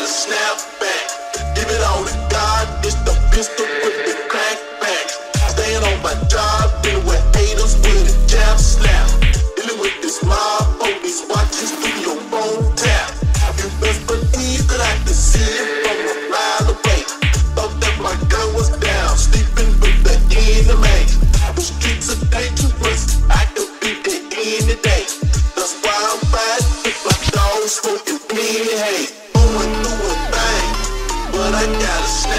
snap back. Give it all to God, it's the pistol with the crack back. Staying on my job, dealing with haters with a jab slap. Dealing with this mob, police watches through your phone tap. You best believe that I can see it from a mile away. Thought that my gun was down, sleeping with the enemy. The streets are dangerous, I could be there any day. That's why I'm riding with my dogs smoking plenty hay. Going through a thing, but I gotta snap.